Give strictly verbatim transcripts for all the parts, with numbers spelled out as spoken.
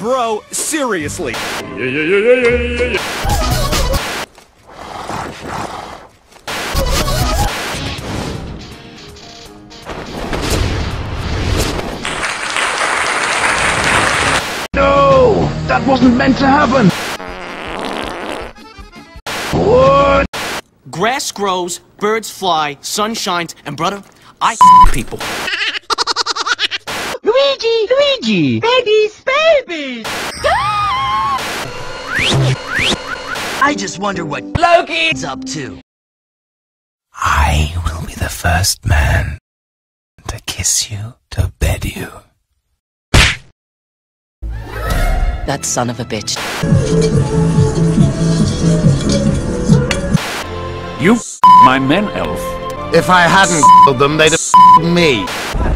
Bro, seriously. Yeah, yeah, yeah, yeah, yeah, yeah. No! That wasn't meant to happen! What? Grass grows, birds fly, sun shines, and brother, I people. Luigi! Luigi! Babies! Babies! I just wonder what Loki's up to. I will be the first man to kiss you, to bed you. That son of a bitch. You my men, elf. If I hadn't killed them, they'd have me.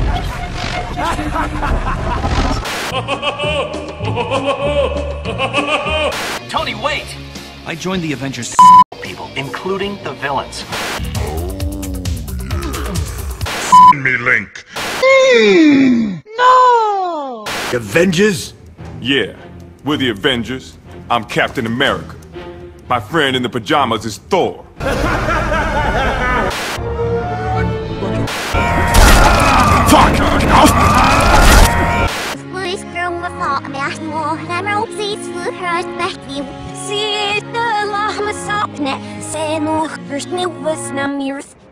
Tony, wait! I joined the Avengers people, including the villains. Me, Link. No! Avengers? Yeah, we're the Avengers. I'm Captain America. My friend in the pajamas is Thor. Fuck! Please from the thought of that more never sees the perspective. See the llama sopnet, say no, there's no was na mirth.